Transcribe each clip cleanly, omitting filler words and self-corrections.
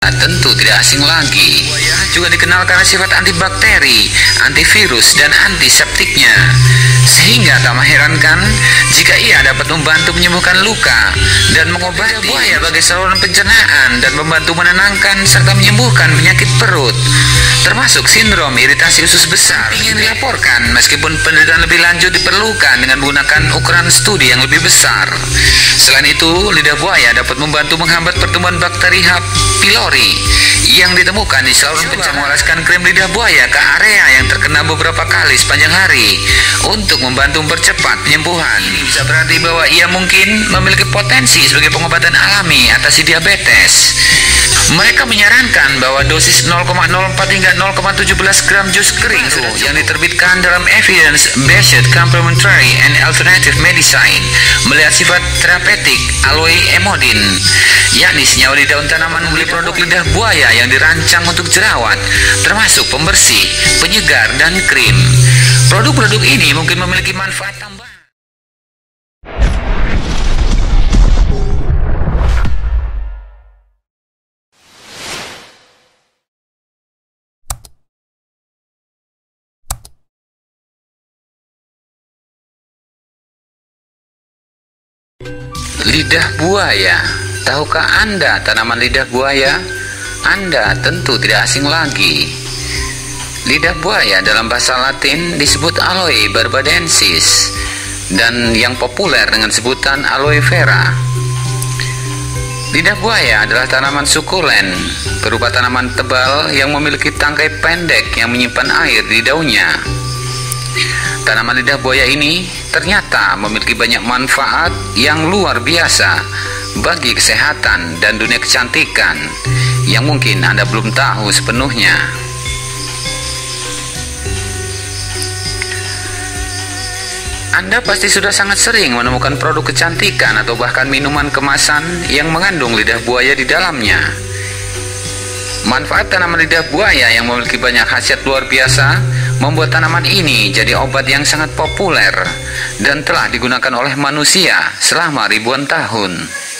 tentu tidak asing lagi. Buaya juga dikenal karena sifat antibakteri, antivirus, dan antiseptiknya. Sehingga tak mengherankan jika ia dapat membantu menyembuhkan luka dan mengobati. Buaya bagi saluran pencernaan dan membantu menenangkan serta menyembuhkan penyakit perut, termasuk sindrom iritasi usus besar. Ingin dilaporkan meskipun penelitian lebih lanjut diperlukan dengan menggunakan ukuran studi yang lebih besar. Selain itu, lidah buaya dapat membantu menghambat pertumbuhan bakteri H. pylori yang ditemukan di saluran pencernaan. Mengoleskan krim lidah buaya ke area yang terkena beberapa kali sepanjang hari untuk membantu mempercepat penyembuhan. Ini bisa berarti bahwa ia mungkin memiliki potensi sebagai pengobatan alami atasi diabetes. Mereka menyarankan bahwa dosis 0,04 hingga 0,17 gram jus kering yang diterbitkan dalam Evidence-Based Complementary and Alternative Medicine melihat sifat terapeutik aloe emodin, yakni senyawa di daun tanaman membeli produk lidah buaya yang dirancang untuk jerawat, termasuk pembersih, penyegar, dan krim. Produk-produk ini mungkin memiliki manfaat tambahan. Lidah buaya. Tahukah Anda tanaman lidah buaya? Anda tentu tidak asing lagi. Lidah buaya dalam bahasa Latin disebut Aloe barbadensis dan yang populer dengan sebutan aloe vera. Lidah buaya adalah tanaman sukulen berupa tanaman tebal yang memiliki tangkai pendek yang menyimpan air di daunnya. Tanaman lidah buaya ini ternyata memiliki banyak manfaat yang luar biasa bagi kesehatan dan dunia kecantikan yang mungkin Anda belum tahu sepenuhnya. Anda pasti sudah sangat sering menemukan produk kecantikan atau bahkan minuman kemasan yang mengandung lidah buaya di dalamnya. Manfaat tanaman lidah buaya yang memiliki banyak khasiat luar biasa membuat tanaman ini jadi obat yang sangat populer dan telah digunakan oleh manusia selama ribuan tahun.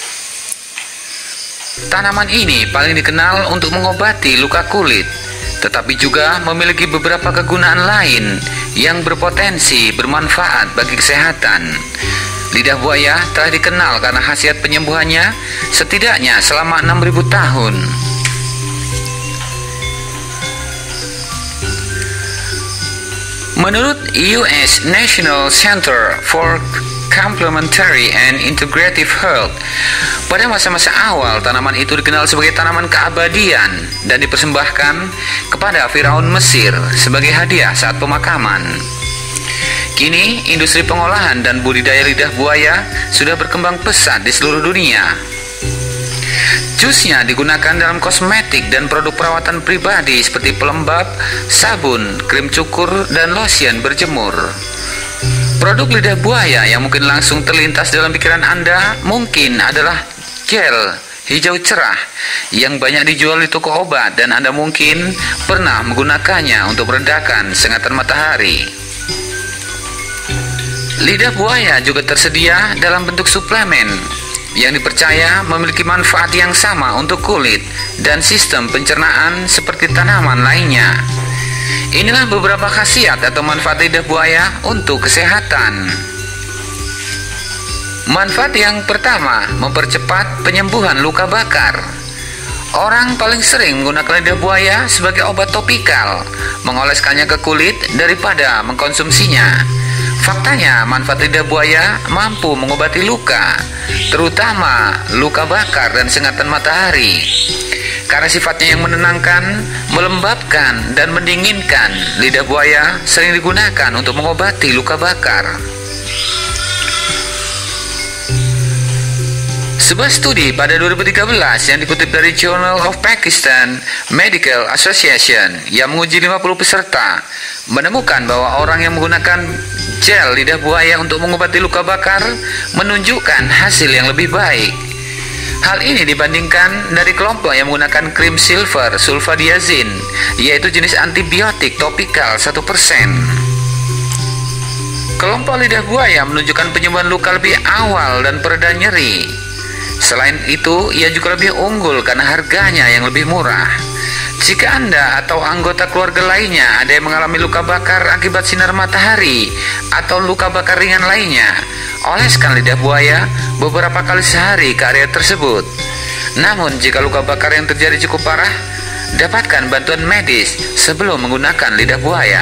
Tanaman ini paling dikenal untuk mengobati luka kulit, tetapi juga memiliki beberapa kegunaan lain yang berpotensi bermanfaat bagi kesehatan. Lidah buaya telah dikenal karena khasiat penyembuhannya setidaknya selama 6.000 tahun. Menurut US National Center for Complementary and Integrative Health, pada masa-masa awal tanaman itu dikenal sebagai tanaman keabadian dan dipersembahkan kepada Firaun Mesir sebagai hadiah saat pemakaman. Kini, industri pengolahan dan budidaya lidah buaya sudah berkembang pesat di seluruh dunia. Jusnya digunakan dalam kosmetik dan produk perawatan pribadi seperti pelembab, sabun, krim cukur, dan lotion berjemur. Produk lidah buaya yang mungkin langsung terlintas dalam pikiran Anda mungkin adalah gel hijau cerah yang banyak dijual di toko obat dan Anda mungkin pernah menggunakannya untuk meredakan sengatan matahari. Lidah buaya juga tersedia dalam bentuk suplemen yang dipercaya memiliki manfaat yang sama untuk kulit dan sistem pencernaan seperti tanaman lainnya. Inilah beberapa khasiat atau manfaat lidah buaya untuk kesehatan. Manfaat yang pertama, mempercepat penyembuhan luka bakar. Orang paling sering menggunakan lidah buaya sebagai obat topikal, mengoleskannya ke kulit daripada mengkonsumsinya. Faktanya, manfaat lidah buaya mampu mengobati luka, terutama luka bakar dan sengatan matahari. Karena sifatnya yang menenangkan, melembabkan, dan mendinginkan, lidah buaya sering digunakan untuk mengobati luka bakar. Sebuah studi pada 2013 yang dikutip dari Journal of Pakistan Medical Association yang menguji 50 peserta menemukan bahwa orang yang menggunakan gel lidah buaya untuk mengobati luka bakar menunjukkan hasil yang lebih baik. Hal ini dibandingkan dari kelompok yang menggunakan krim silver sulfadiazin, yaitu jenis antibiotik topikal 1%. Kelompok lidah buaya menunjukkan penyembuhan luka lebih awal dan pereda nyeri. Selain itu, ia juga lebih unggul karena harganya yang lebih murah. Jika Anda atau anggota keluarga lainnya ada yang mengalami luka bakar akibat sinar matahari atau luka bakar ringan lainnya, oleskan lidah buaya beberapa kali sehari ke area tersebut. Namun, jika luka bakar yang terjadi cukup parah, dapatkan bantuan medis sebelum menggunakan lidah buaya.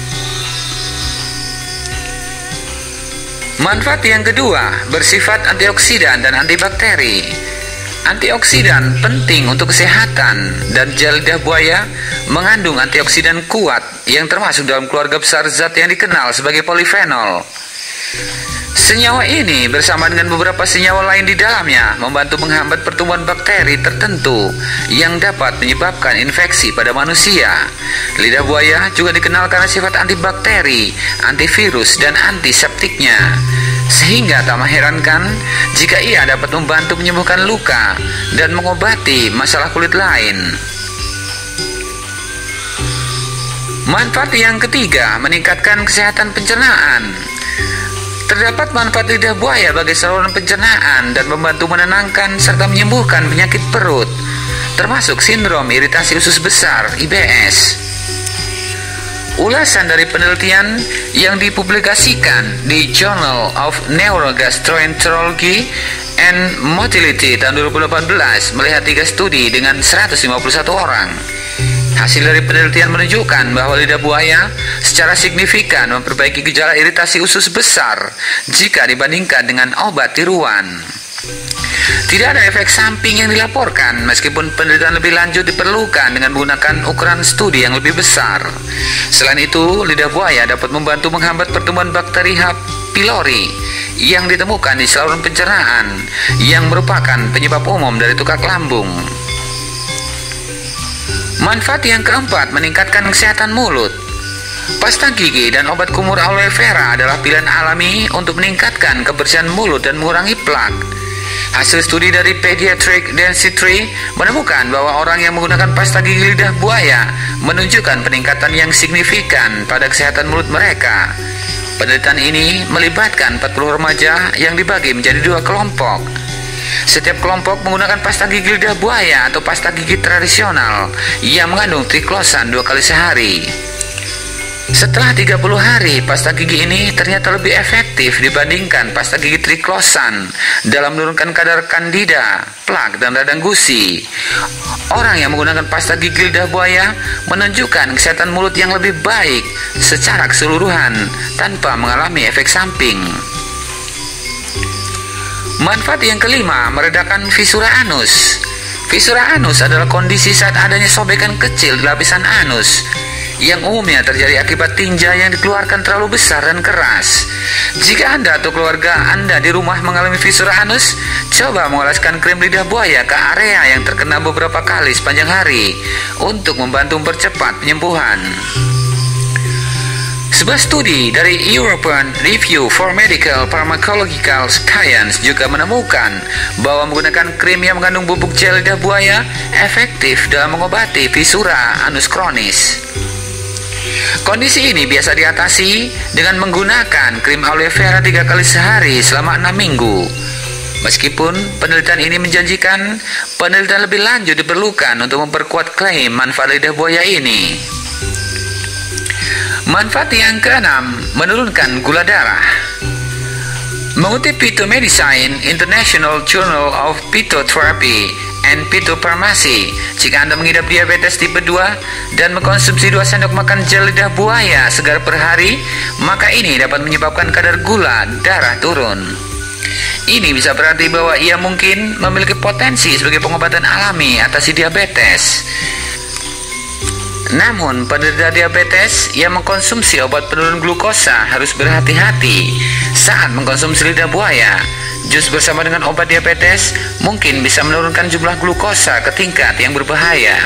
Manfaat yang kedua bersifat antioksidan dan antibakteri. Antioksidan penting untuk kesehatan, dan gel lidah buaya mengandung antioksidan kuat yang termasuk dalam keluarga besar zat yang dikenal sebagai polifenol. Senyawa ini bersama dengan beberapa senyawa lain di dalamnya membantu menghambat pertumbuhan bakteri tertentu yang dapat menyebabkan infeksi pada manusia. Lidah buaya juga dikenal karena sifat antibakteri, antivirus, dan antiseptiknya, sehingga tak mengherankan jika ia dapat membantu menyembuhkan luka dan mengobati masalah kulit lain. Manfaat yang ketiga, meningkatkan kesehatan pencernaan. Terdapat manfaat lidah buaya bagi saluran pencernaan dan membantu menenangkan serta menyembuhkan penyakit perut, termasuk sindrom iritasi usus besar (IBS). Ulasan dari penelitian yang dipublikasikan di Journal of Neurogastroenterology and Motility tahun 2018 melihat 3 studi dengan 151 orang. Hasil dari penelitian menunjukkan bahwa lidah buaya secara signifikan memperbaiki gejala iritasi usus besar jika dibandingkan dengan obat tiruan. Tidak ada efek samping yang dilaporkan, meskipun penelitian lebih lanjut diperlukan dengan menggunakan ukuran studi yang lebih besar. Selain itu, lidah buaya dapat membantu menghambat pertumbuhan bakteri H. pylori yang ditemukan di saluran pencernaan, yang merupakan penyebab umum dari tukak lambung. Manfaat yang keempat, meningkatkan kesehatan mulut. Pasta gigi dan obat kumur aloe vera adalah pilihan alami untuk meningkatkan kebersihan mulut dan mengurangi plak. Hasil studi dari Pediatric Dentistry menemukan bahwa orang yang menggunakan pasta gigi lidah buaya menunjukkan peningkatan yang signifikan pada kesehatan mulut mereka. Penelitian ini melibatkan 40 remaja yang dibagi menjadi 2 kelompok. Setiap kelompok menggunakan pasta gigi lidah buaya atau pasta gigi tradisional yang mengandung triklosan 2 kali sehari. Setelah 30 hari, pasta gigi ini ternyata lebih efektif dibandingkan pasta gigi triklosan dalam menurunkan kadar kandida, plak, dan radang gusi. Orang yang menggunakan pasta gigi lidah buaya menunjukkan kesehatan mulut yang lebih baik secara keseluruhan tanpa mengalami efek samping. Manfaat yang kelima, meredakan fisura anus. Fisura anus adalah kondisi saat adanya sobekan kecil di lapisan anus yang umumnya terjadi akibat tinja yang dikeluarkan terlalu besar dan keras. Jika Anda atau keluarga Anda di rumah mengalami fisura anus, coba mengoleskan krim lidah buaya ke area yang terkena beberapa kali sepanjang hari untuk membantu mempercepat penyembuhan. Sebuah studi dari European Review for Medical Pharmacological Science juga menemukan bahwa menggunakan krim yang mengandung bubuk gel lidah buaya efektif dalam mengobati fisura anus kronis. Kondisi ini biasa diatasi dengan menggunakan krim aloe vera 3 kali sehari selama 6 minggu. Meskipun penelitian ini menjanjikan, penelitian lebih lanjut diperlukan untuk memperkuat klaim manfaat lidah buaya ini. Manfaat yang keenam, menurunkan gula darah. Mengutip Phytomedicine International Journal of Phytotherapy and Phytopharmacy, jika Anda mengidap diabetes tipe 2 dan mengkonsumsi 2 sendok makan gel lidah buaya segar per hari, maka ini dapat menyebabkan kadar gula darah turun. Ini bisa berarti bahwa ia mungkin memiliki potensi sebagai pengobatan alami atasi diabetes. Namun, penderita diabetes yang mengkonsumsi obat penurun glukosa harus berhati-hati saat mengkonsumsi lidah buaya. Jus bersama dengan obat diabetes mungkin bisa menurunkan jumlah glukosa ke tingkat yang berbahaya.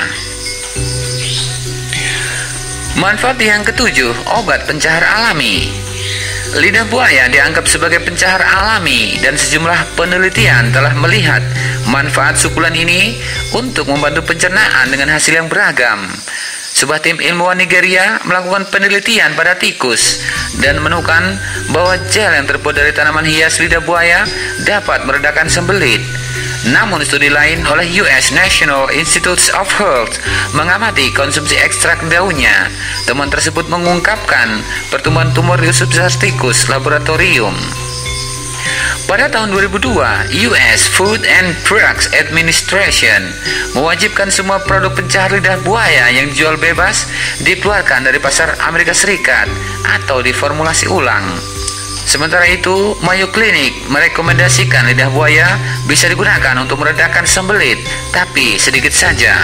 Manfaat yang ketujuh, obat pencahar alami. Lidah buaya dianggap sebagai pencahar alami dan sejumlah penelitian telah melihat manfaat sukulan ini untuk membantu pencernaan dengan hasil yang beragam. Sebuah tim ilmuwan Nigeria melakukan penelitian pada tikus dan menemukan bahwa gel yang terbuat dari tanaman hias lidah buaya dapat meredakan sembelit. Namun studi lain oleh US National Institutes of Health mengamati konsumsi ekstrak daunnya. Temuan tersebut mengungkapkan pertumbuhan tumor di substrat tikus laboratorium. Pada tahun 2002, US Food and Drugs Administration mewajibkan semua produk pencahar lidah buaya yang dijual bebas dikeluarkan dari pasar Amerika Serikat atau diformulasi ulang. Sementara itu, Mayo Clinic merekomendasikan lidah buaya bisa digunakan untuk meredakan sembelit, tapi sedikit saja.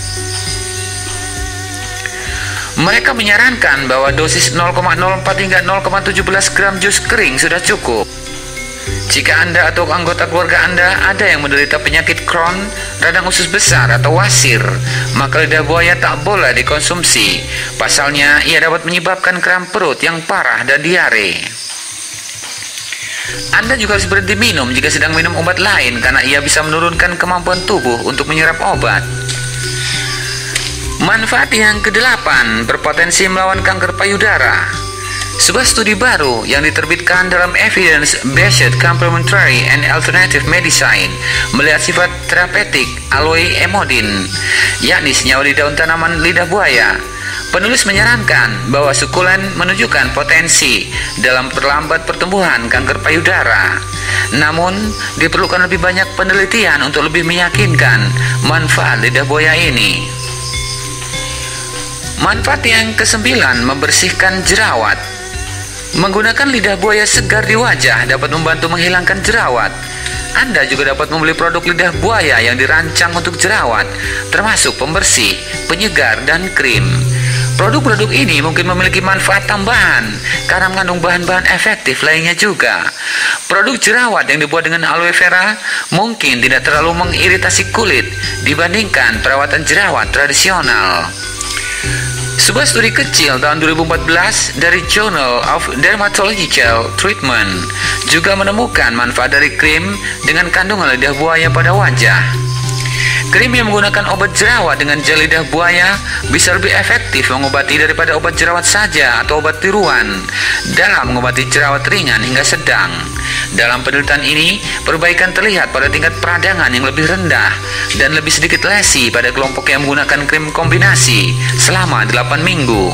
Mereka menyarankan bahwa dosis 0,04 hingga 0,17 gram jus kering sudah cukup. Jika Anda atau anggota keluarga Anda ada yang menderita penyakit Crohn, radang usus besar atau wasir, maka lidah buaya tak boleh dikonsumsi. Pasalnya, ia dapat menyebabkan kram perut yang parah dan diare. Anda juga harus berhenti minum jika sedang minum obat lain karena ia bisa menurunkan kemampuan tubuh untuk menyerap obat. Manfaat yang ke-8 berpotensi melawan kanker payudara. Sebuah studi baru yang diterbitkan dalam Evidence-Based Complementary and Alternative Medicine melihat sifat terapeutik aloe emodin, yakni senyawa di daun tanaman lidah buaya. Penulis menyarankan bahwa sukulen menunjukkan potensi dalam perlambat pertumbuhan kanker payudara. Namun, diperlukan lebih banyak penelitian untuk lebih meyakinkan manfaat lidah buaya ini. Manfaat yang ke-9, membersihkan jerawat. Menggunakan lidah buaya segar di wajah dapat membantu menghilangkan jerawat. Anda juga dapat membeli produk lidah buaya yang dirancang untuk jerawat, termasuk pembersih, penyegar, dan krim. Produk-produk ini mungkin memiliki manfaat tambahan karena mengandung bahan-bahan efektif lainnya juga. Produk jerawat yang dibuat dengan aloe vera mungkin tidak terlalu mengiritasi kulit dibandingkan perawatan jerawat tradisional. Sebuah studi kecil tahun 2014 dari Journal of Dermatological Treatment juga menemukan manfaat dari krim dengan kandungan lidah buaya pada wajah. Krim yang menggunakan obat jerawat dengan gel lidah buaya bisa lebih efektif mengobati daripada obat jerawat saja atau obat tiruan dalam mengobati jerawat ringan hingga sedang. Dalam penelitian ini, perbaikan terlihat pada tingkat peradangan yang lebih rendah dan lebih sedikit lesi pada kelompok yang menggunakan krim kombinasi selama 8 minggu.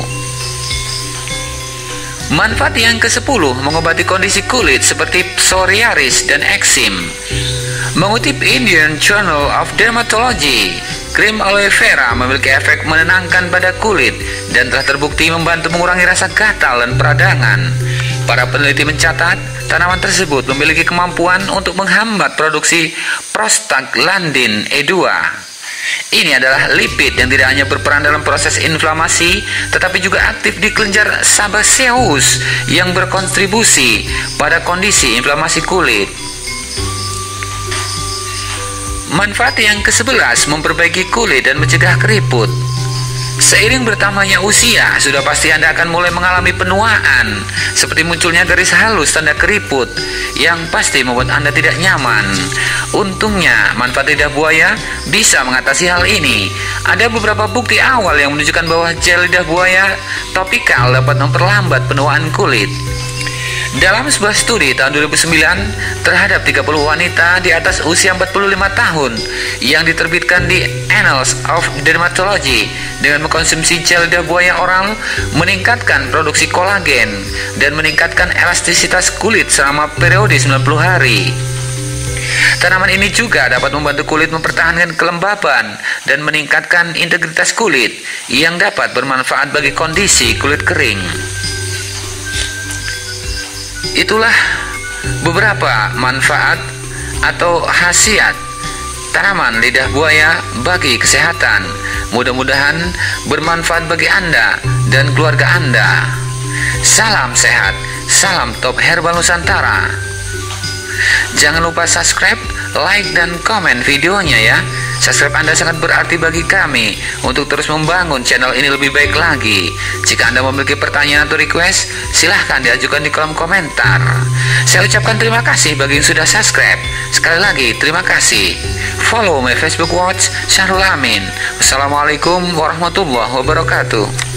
Manfaat yang ke-10, mengobati kondisi kulit seperti psoriasis dan eksim. Mengutip Indian Journal of Dermatology, krim aloe vera memiliki efek menenangkan pada kulit dan telah terbukti membantu mengurangi rasa gatal dan peradangan. Para peneliti mencatat, tanaman tersebut memiliki kemampuan untuk menghambat produksi prostaglandin E2. Ini adalah lipid yang tidak hanya berperan dalam proses inflamasi, tetapi juga aktif di kelenjar sebaceous yang berkontribusi pada kondisi inflamasi kulit. Manfaat yang ke-11, memperbaiki kulit dan mencegah keriput. Seiring bertambahnya usia, sudah pasti Anda akan mulai mengalami penuaan, seperti munculnya garis halus tanda keriput, yang pasti membuat Anda tidak nyaman. Untungnya, manfaat lidah buaya bisa mengatasi hal ini. Ada beberapa bukti awal yang menunjukkan bahwa gel lidah buaya topikal dapat memperlambat penuaan kulit. Dalam sebuah studi tahun 2009 terhadap 30 wanita di atas usia 45 tahun yang diterbitkan di Annals of Dermatology dengan mengkonsumsi gel lidah buaya oral meningkatkan produksi kolagen dan meningkatkan elastisitas kulit selama periode 90 hari. Tanaman ini juga dapat membantu kulit mempertahankan kelembaban dan meningkatkan integritas kulit yang dapat bermanfaat bagi kondisi kulit kering. Itulah beberapa manfaat atau khasiat tanaman lidah buaya bagi kesehatan. Mudah-mudahan bermanfaat bagi Anda dan keluarga Anda. Salam sehat, salam top herbal Nusantara. Jangan lupa subscribe, like, dan komen videonya ya. Subscribe Anda sangat berarti bagi kami untuk terus membangun channel ini lebih baik lagi. Jika Anda memiliki pertanyaan atau request, silahkan diajukan di kolom komentar. Saya ucapkan terima kasih bagi yang sudah subscribe. Sekali lagi, terima kasih. Follow my Facebook watch, Syahrul Amin. Wassalamualaikum warahmatullahi wabarakatuh.